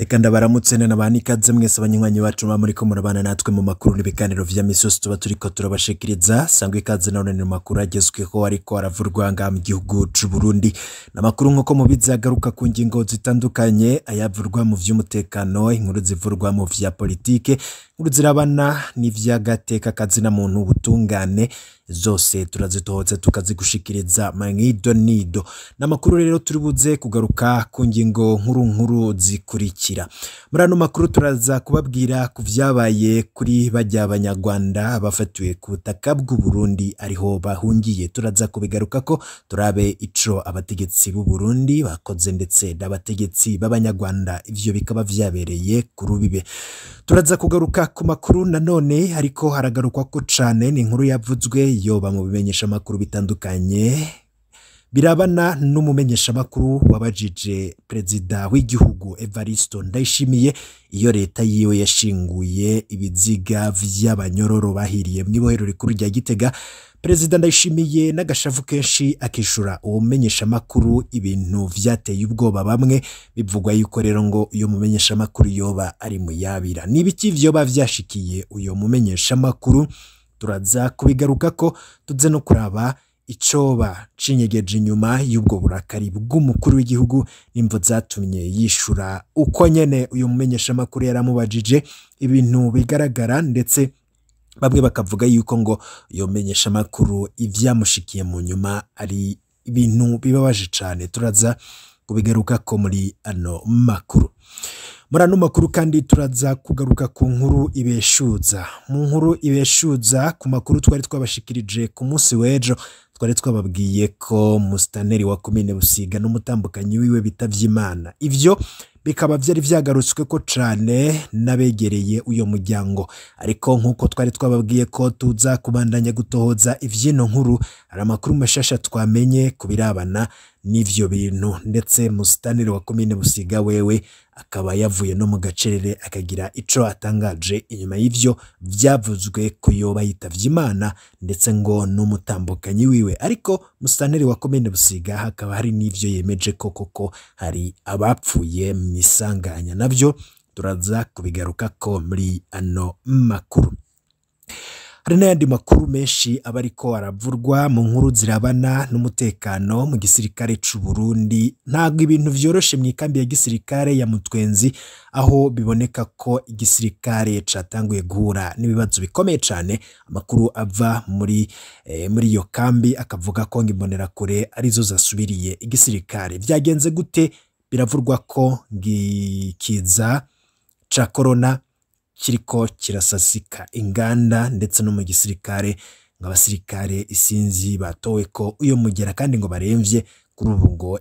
Reka ndabaramutse n'abandi ikaze mwese abanywanyi bacu muri ko murabana natwe mu makuru n'ibiganiro vya misozi tuba turiko turabashikiriza sangwe ikaze none ni makuru agezweho ariko aravurwa nga mu gihugu c'u Burundi n'amakuru nko mubizi agaruka ku ngingo zitandukanye ayavurwa mu vy'umutekano inkuru zivurwa mu vya politike inkuru zirabana n'ivyagateka kazina muntu ubutungane zose turazitohoza tukazigushikiriza mangido nido n'amakuru rero turibuze kugaruka ku ngingo nkuru zikurikira muri ano makuru turaza kubabwira ku vyabaye kuri vy'abanyarwanda bafatiwe ku butaka bw'u Burundi ariho bahungiye turaza kubigaruka ko turabe ico abategetsi b'u Burundi bakoze ndetse n'abategetsi b'abanyarwanda ivyo bikaba vyabereye ku rubibe turaza kugaruka ku makuru nanone ariko haragarukwa ko cane ni inkuru yavuzwe yoba mu bimenyeshamakuru bitandukanye birabana n'umumenyeshamakuru wabajije perezida w'igihugu Evariste Ndayishimiye iyo leta yiwe yashinguye ibiziga vy'abanyororo bahiriye mu ibohero rikuru rya Gitega perezida Ndayishimiye n'agashavu kenshi akishura umumenyeshamakuru ibintu vyateye ubwoba bamwe bivugwa yuko rero ngo uyo mumenyeshamakuru yoba ari muyabira nibiki vyoba vyashikiye uyo mumenyeshamakuru turaza kubigaruka ko tuze no kuraba icoba cinyegeje inyuma y'ubwo burakari bw'umukuru w'igihugu nimvo zatumye yishura uko nyene uyu mumenyeshamakuru yaramubajije ibintu bigaragara ndetse bamwe bakavuga yuko ngo uyu mumenyeshamakuru ivyamushikiye mu nyuma ari ibintu bibabaje cane turaza kubigaruka ko muri ano makuru muri ano makuru kandi turaza kugaruka ku nkuru ibeshuza mu nkuru ibeshuza ku makuru twari twabashikirije ku munsi w'ejo twari twababwiye ko mustaneri wa komine Busiga n'umutambukanyi wiwe bitavye Imana ivyo bikaba vyari vyagarutswe ko cane nabegereye uyo muryango ariko nkuko twari twababwiye ko tuza kubandanya gutohoza ivyino nkuru ari amakuru mashasha twamenye kubirabana n'ivyo bintu ndetse mustaneri wa komine Busiga wewe akaba yavuye no mu gacerere akagira ico atangaje inyuma y'ivyo vyavuzwe ko yoba yitavye Imana ndetse ngo n'umutambukanyi wiwe ariko mustaneri wa komine Busiga hakaba hari n'ivyo yemeje koko hari abapfuye misanganya navyo turaza kubigaruka ko muri ano makuru hari n'ayandi makuru menshi abariko aravurwa mu nkuru zirabana n'umutekano mu gisirikare c'u Burundi ntabwo ibintu vyoroshe mu ikambi ya gisirikare ya Mutwenzi aho biboneka ko igisirikare catanguye guhura n'ibibazo bikomeye cane amakuru ava muri iyo kambi akavuga ko ngimbonera kure arizo zasubiriye igisirikare vyagenze gute biravurwa ko ngikiza ca corona kiriko kirasasika inganda ndetse no mu gisirikare ng'abasirikare isinzi batowe ko uyo mugera kandi ngo baremvye kuri ubu ngo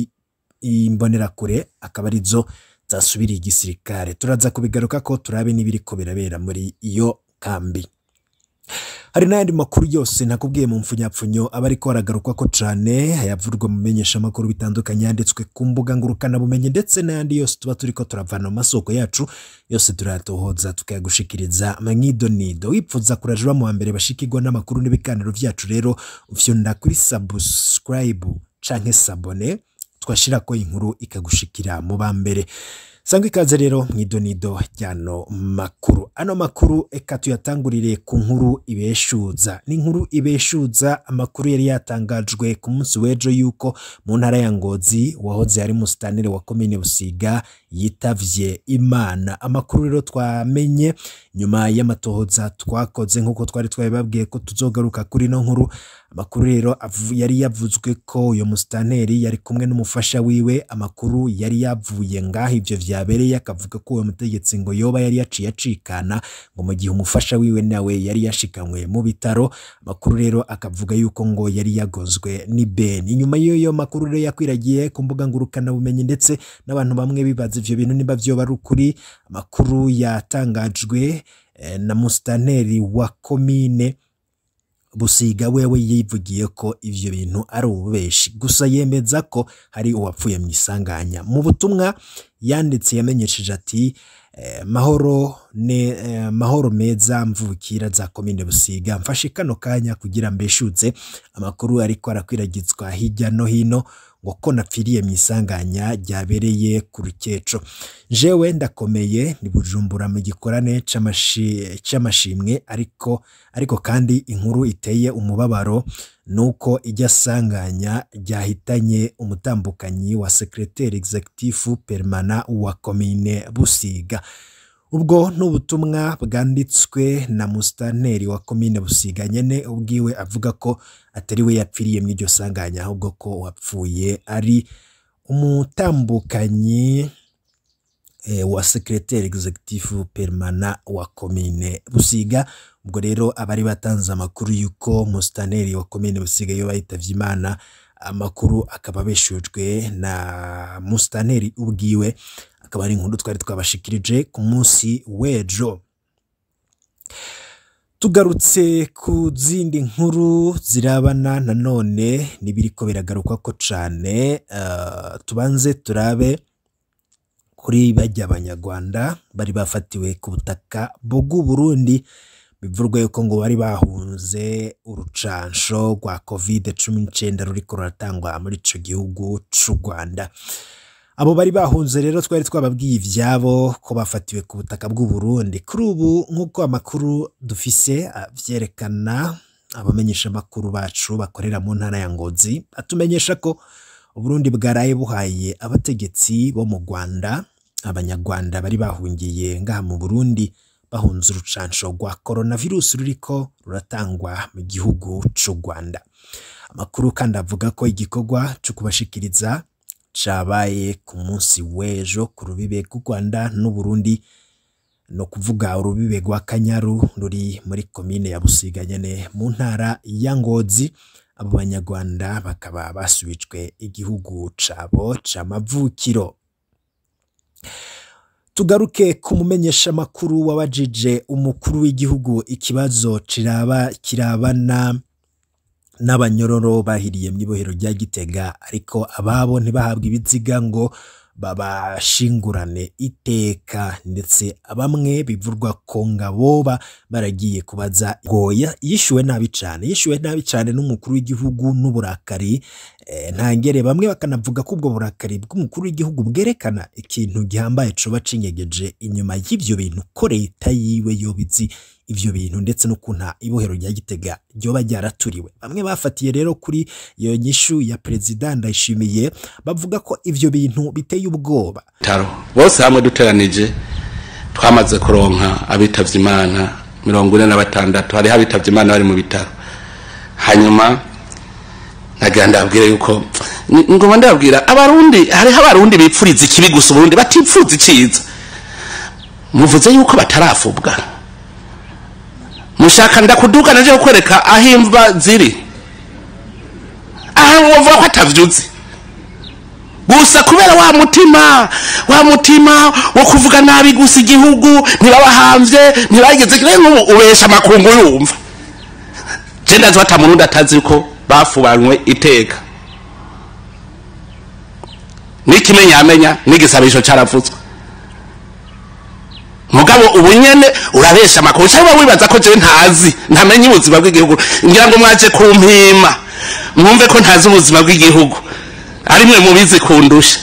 imbonera kure akaba arizo zasubiriye igisirikare turaza kubigaruka ko turabe n'ibiriko birabera muri iyo kambi hari n'ayandi makuru yose nakubwiye mu mfunyapfunyo abariko aragarukwa ko cane hayavurwa mu menyeshamakuru bitandukanye yanditswe ku mbuga ngurukana bumenyi ndetse n'ayandi yose tuba turiko turavana mu masoko yacu yose turatohoza tukayagushikiriza mangido nido wipfuza kurajura mu mbere bashikirwa n'amakuru n'ibiganiro vyacu rero ufyonda kuri subscribe canke sabone twashira ko inkuru ikagushikira mu bambere sangwe ikaze rero mwidonido ryano makuru ano makuru eka tuyatangurire ku nkuru ibeshuza ni inkuru ibeshuza amakuru yari yatangajwe ku munsi w'ejo yuko mu ntara ya Ngozi wahoze ari mustaneri wa komine Busiga yitavye Imana amakuru rero twamenye nyuma y'amatohoza twakoze nkuko twari twababwiye ko tuzogaruka kuri no nkuru amakuru rero yari yavuzwe ko uyo mustaneri yari kumwe n'umufasha wiwe amakuru yari yavuye ngaho ivyo vyabereye akavuga ko uwo mutegetsi ngo yoba yari yaciye acikana ngo mu gihe umufasha wiwe nawe yari yashikanywe mu bitaro amakuru rero akavuga yuko ngo yari yagozwe ni Ben inyuma y'yo makuru rero yakwiragiye ku mbuga ngurukana bumenyi ndetse n'abantu bamwe bibaza ivyo bintu niba vyoba ari ukuri amakuru yatangajwe na mustaneri wa komine Busiga wewe yivugiye ko ivyo bintu ari ububeshi gusa yemeza ko hari uwapfuye mu isanganya mu butumwa yanditse yamenyesheje ati mahoro meza mvukira za komine Busiga mfashe kano kanya kugira mbeshutse amakuru ariko arakwiragizwa hirya no hino ngo ko napfiriye mu isanganya ryabereye ku Rukeco. Jewe ndakomeye ni Bujumbura mu gikorane c'amashimwe ariko kandi inkuru iteye umubabaro nuko ijya sanganya ryahitanye umutambukanyi wa secrétaire executif permanent wa commune Busiga. Ubwo n'ubutumwa bwanditswe na musitanteri wa commune Busiga nyene ubwiwe avuga ko atari we yapfiriye mu iryo sanganya ahubwo ko wapfuye ari umutambukanyi wa secrétaire executif permanent wa commune Busiga. Ubwo rero abari batanze amakuru yuko musitanteri wa commune Busiga yo bahitavye Imana, amakuru akaba beshujwe na musitanteri ubwiwe, akaba ari inkuru twari twabashikirije ku munsi w'ejo. Tugarutse ku zindi nkuru zirabana nanone nibiriko biragaruka ko cane, tubanze turabe kuri vy'abanyarwanda bari bafatiwe ku butaka bw'u Burundi. Bivurwa yuko ngo bari bahunze urucansho rwa COVID-19 ruriko ruratangwa muri ico gihugu c'u Rwanda. Abo bari bahunze rero twari twababwiye ivyabo ko bafatiwe ku butaka bw'u Burundi. Kuri ubu nk'uko amakuru dufise vyerekana, abamenyeshamakuru bacu bakorera mu ntara ya Ngozi atumenyesha ko Uburundi bwaraye buhaye abategetsi bo mu Rwanda abanyarwanda bari bahungiye ngaha mu Burundi bahunze urucansho rwa coronavirus ruriko ruratangwa mu gihugu c'u Rwanda. Amakuru kandi avuga ko igikorwa cyo kubashikiriza cabaye ku munsi w'ejo ku rubibe rw'u Rwanda n'u Burundi, no kuvuga urubibe rwa Kanyaru ruri muri commune ya Busiga nyene mu ntara ya Ngozi. Abo banyarwanda bakaba basubijwe igihugu cabo c'amavukiro. Tugaruke ku mumenyeshamakuru wabajije umukuru w'igihugu ikibazo kirabana n'abanyororo bahiriye mu ibohero rya Gitega, ariko ababo ntibahabwa ibiziga ngo babashingurane iteka, ndetse bamwe bivurwa ko ngaboba baragiye kubaza goya yishuwe nabi cyane n'umukuru w'igihugu n'uburakari ntangere. Bamwe bakanavuga ko ubwo burakari bw'umukuru w'igihugu bwerekana ikintu gihambaye coba cinyegeje inyuma y'ivyo bintu, ko leta yiwe yobizi ivyo bintu ndetse no kunta ibohero rya Gitega ryoba ryaraturiwe. Bamwe bafatiye rero kuri iyo nyishu ya President Ndayishimiye bavuga ko ivyo bintu biteye ubwoba. Bose hamwe duteranije twamaze kuronka abitavye Imana 46, hari abitavye Imana bari mu bitaro. Hanyuma naganda abwire yuko ngoma ndabwira abarundi, hariho abarundi bipfuriza ikibi gusa Uburundi batipfuza iciza. Muvuze yuko batarafubwa, mushaka ndakuduka naje kwereka ahimva ziri aho uvuga ko atavyuzi gusa kubera wa mutima wo kuvuga nabi gusa igihugu ntibabahamvye ntibageze kire ubesha makungu yumva. Je ndazi wata murundi atazi ko bafubanywe iteka, nikimenya amenya nigisabisho caravutswe. Mugabo ubunyene urabesha makuru cyangwa wibaza ko je ntazi ntamenye ubuzima bw'igihugu, ngira ngo mwaje kumpima mwumve ko ntazi ubuzima bw'igihugu, ari mwe mubizi kundusha.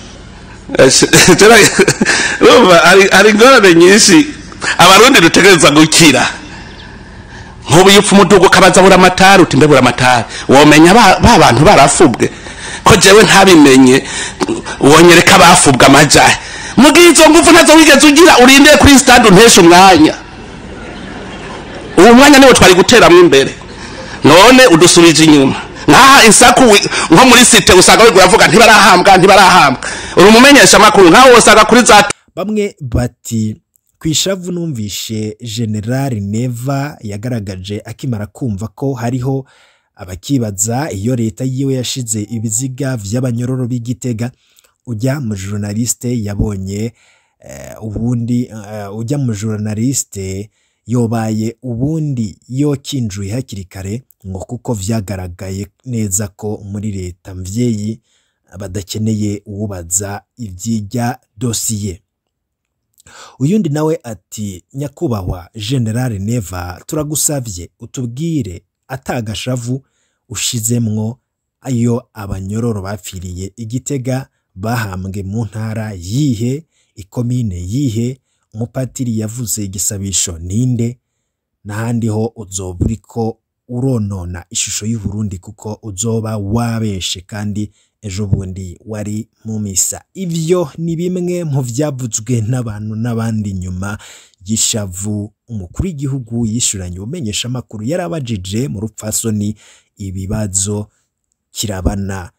Ari ngorane nyinshi abarundi dutegereza gukira. Nkubu yupfa umudugu kabaza bura amatari, utimbe bura amatari womenya ba bantu barafubwe ko jewe ntabimenye, wonyereka bafubwe amajahe. Mugizo ngufu nazo wigeze ugira urinde kuri stade untesha umwanya. Uwo mwanya niwo twari guteramwe imbere, none udusubije inyuma. Nkaha isaku nko muri site usanga we uravuga ntibarahambwa. Uri umumenyeshamakuru nkaho wosaga kuri za. Bamwe bati kwishavu numvishe General Neva yagaragaje akimara kumva ko hariho abakibaza iyo leta yiwe yashize ibiziga vy'abanyororo b'Igitega. Ujya mu journaliste yabonye ubundi ujya mu journaliste yobaye ubundi yo kinjuye hakiri kare, ngo kuko vyagaragaye neza ko muri leta mvyeyi badakeneye uwubaza ivyijya dosiye. Uyundi nawe ati nyakubahwa General Neva turagusavye utubwire atagashavu ushizemwo ayo abanyororo bapfiriye Igitega bahambwe mu ntara yihe, ikomine yihe, umupatiri yavuze igisabisho ninde, n'ahandi ho uzoba uriko uronona ishusho y'u Burundi kuko uzoba wabeshe kandi ejo bundi wari mu misa. Ivyo ni bimwe mu vyavuzwe n'abantu n'abandi nyuma y'ishavu umukuru w'igihugu yishuranye umumenyeshamakuru yarabajije mu rupfasoni ibibazo kirabana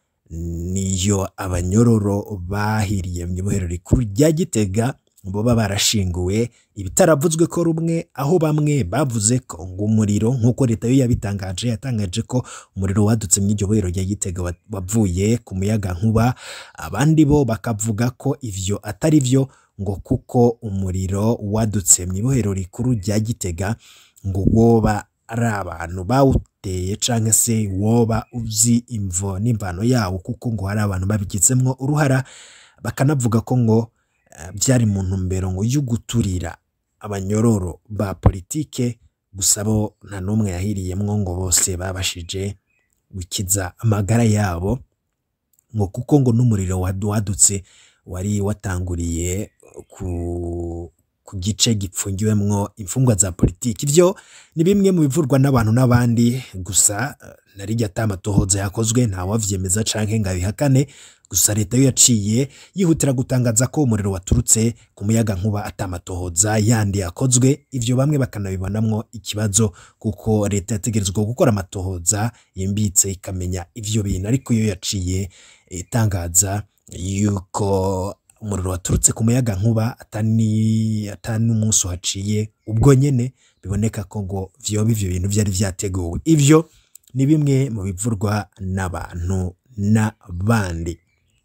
niyo abanyororo bahiriye mu ibohero rikuru rya Gitega boba barashinguwe ibitaravuzwe ko rumwe, aho bamwe bavuze ko ngo umuriro nk'uko leta yo yatangaje ko umuriro wadutse mu iryo bohero rya Gitega wavuye ku muyaga nkuba, abandi bo bakavuga ko ivyo atari vyo ngo kuko umuriro wadutse mu ibohero rikuru rya Gitega ngo woba ari abantu bawuteye canke se woba uzi imvo n'imvano yawo kuko ngo hari abantu babigizemwo uruhara, bakanavuga ko ngo byari mu ntumbero ngo y'uguturira abanyororo ba politike, gusa bo nta numwe yahiriyemwo ngo bose babashije gukiza amagara yabo ngo kuko ngo n'umuriro wadutse wari watanguriye ku gice gipfungiwemwo imfungwa za politiki. Ivyo ni bimwe mu bivurwa n'abantu n'abandi, gusa narijya atamatohoza yakozwe nta wavyemeza canke ngabihakane, gusa leta yo yaciye yihutira gutangaza ko umuriro waturutse ku muyaga nkuba atamatohoza yandi yakozwe. Ivyo bamwe bakanabibonamwo ikibazo kuko leta yategerezwa gukora amatohoza yimbitse ikamenya ivyo bintu, ariko yo yaciye itangaza yuko umuriro waturutse ku muyaga nkuba atani umunsi haciye ubwo nyene biboneka ko ngo vyoba ivyo bintu vyari vyateguwe. Ivyo ni bimwe mu bivurwa n'abantu n'abandi.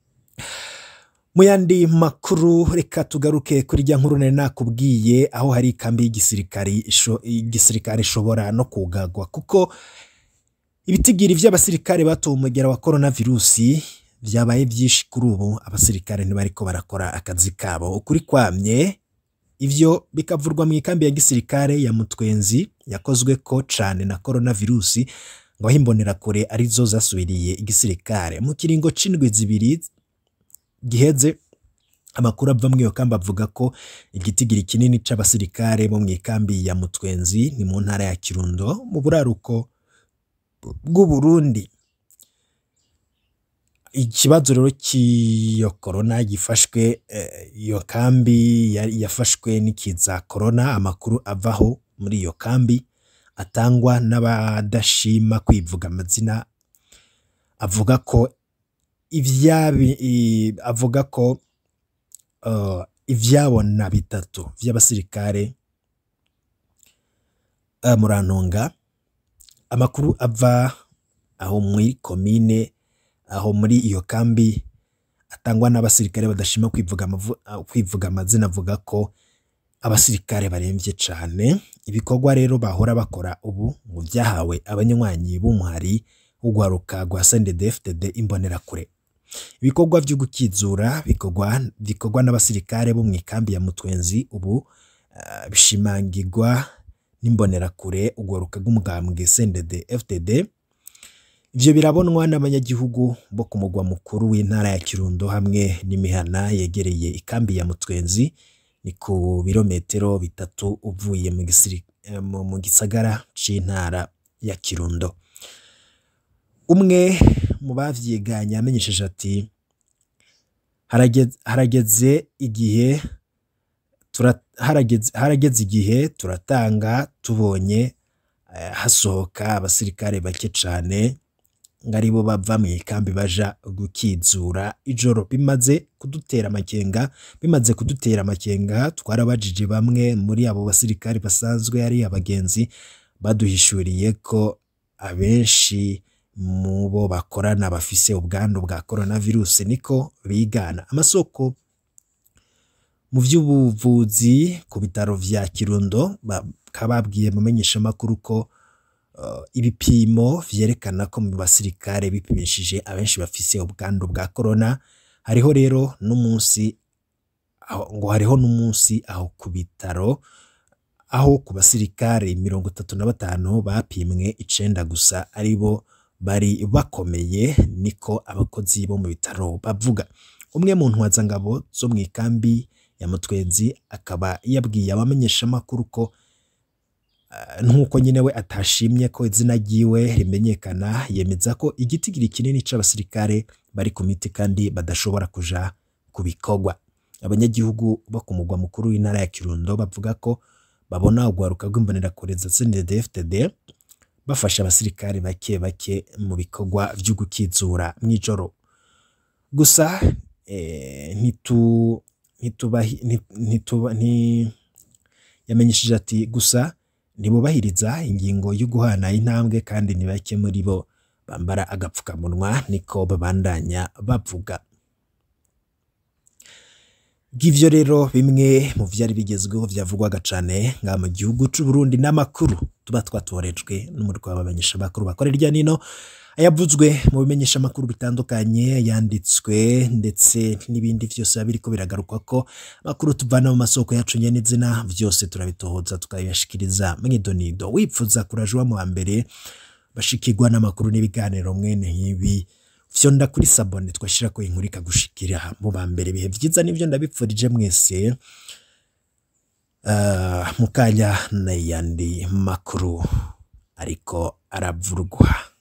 Mu yandi makuru reka tugaruke kuri rya nkuru nakubwiye, aho hari ikambi y'igisirikare ishobora no kugagwa kuko ibitigiri vy'abasirikare batowe umugera wa coronavirusi vyabaye byinshi kuri ubu. Abasirikare ntibariko barakora akazi kabo ukuri kwamye. Ivyo bikavurwa mu ikambi ya gisirikare ya Mutwenzi yakozwe ko cane na coronavirusi, ngo himbonera kure arizo zasubiriye igisirikare mu kiringo c'indwi zibiri giheze. Amakuru ava mu iyo kambi avuga ko igitigiri kinini c'abasirikare bo mu ikambi ya Mutwenzi ni mu ntara ya Kirundo mu buraruko bw'u Burundi. Ikibazo rero cy'iyo corona gifashwe iyo kambi yafashwe n'ikiza corona. Amakuru avaho muri iyo kambi atangwa n'abadashima kwivuga amazina avuga ko ivyabona bitatu vy'abasirikare murantunga. Amakuru ava aho muri komine aho muri iyo kambi atangwa n'abasirikare badashima kwivuga amazina avuga ko abasirikare baremvye cane. Ibikorwa rero bahora bakora ubu ngo vyahawe abanywanyi b'umuhari ugwaruka gwa CNDD-FDD imbonera kure. Ibikorwa vyo gukizura bikorwa n'abasirikare bo mu ikambi ya Mutwenzi ubu bishimangirwa n'imbonera kure ugwaruka rw'umugambwe CNDD-FDD. Ivyo birabonwa n'abanyagihugu bo ku mugwa mukuru w'intara ya Kirundo hamwe n'imihana yegereye ikambi ya Mutwenzi, ni ku birometero bitatu uvuye mu gisagara c'intara ya Kirundo. Umwe mu bavyiganye amenyesheje ati harageze igihe turatanga tubonye hasohoka abasirikare bake cane ngaribo bava mu ikambi baja gukizura ijoro. Bimaze kudutera amakenga twarabajije bamwe muri abo basirikare basanzwe ari abagenzi, baduhishuriye ko abenshi mu bo bakorana bafise ubwandu bwa coronavirus, niko bigana. Amasoko mu vy'ubuvuzi ku bitaro vya Kirundo bakababwiye mumenyeshamakuru ko ibipimo vyerekana ko mu basirikare bipimishije abenshi bafise ubwandu bwa corona. Hariho rero n'umunsi aho ku bitaro aho ku basirikare 35 bapimwe 9 gusa aribo bari bakomeye, niko abakozi bo mu bitaro bavuga. Umwe mu ntwazangabo zo mu ikambi ya Mutwenzi akaba yabwiye abamenyeshamakuru ko nkuko nyine we atashimye ko izina ryiwe rimenyekana, yemeza ko igitigiri kinini c'abasirikare bari ku miti kandi badashobora kuja kubikorwa. Abanyagihugu bo ku mugwa mukuru w'intara ya Kirundo bavuga ko babona ugwaruka rw'imbonerakure za CNDD-FDD bafasha abasirikare bake bake mu bikorwa vyo gukizura mw'ijoro. Gusa yamenyesheje ati gusa ntibubahiriza ingingo yo guhana intambwe kandi ni bake muri bo bambara agapfukamunwa, niko babandanya bavuga. Givyo rero bimwe mu vyari bigezweho vyavugwaga cane nga mu gihugu c'u Burundi, n'amakuru tuba twatorejwe n'umurwi w'abamenyeshamakuru bakorera irya nino, ayavuzwe mu bimenyeshamakuru bitandukanye, yanditswe ndetse n'ibindi vyose biriko biragaruka ko makuru tuvana mu masoko yacu nyene izina vyose turabitohoza tukabashikiriza mw'idonido. Wipfuza kurajwa mu mbere bashikirwa n'amakuru n'ibiganiro mwene nk'ibi, fyonda kuri sabone twashira ko inkuru ikagushikira mu bambere. Bihe vyiza nivyo ndabipfurije mwese, mukanya n'ayandi makuru ariko aravurwa.